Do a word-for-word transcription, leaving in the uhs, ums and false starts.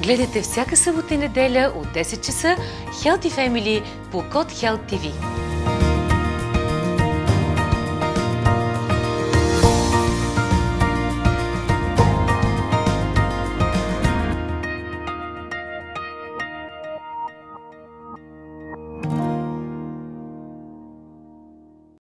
Гледайте всяка събота и неделя от десет часа Healthy Family по Код Health ти ви.